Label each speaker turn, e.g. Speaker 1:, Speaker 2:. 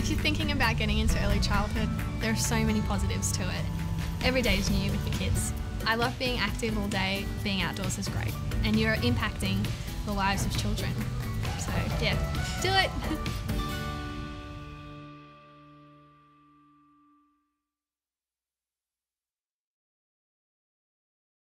Speaker 1: If you're thinking about getting into early childhood, there are so many positives to it. Every day is new with the kids. I love being active all day, being outdoors is great, and you're impacting the lives of children. So yeah, do it!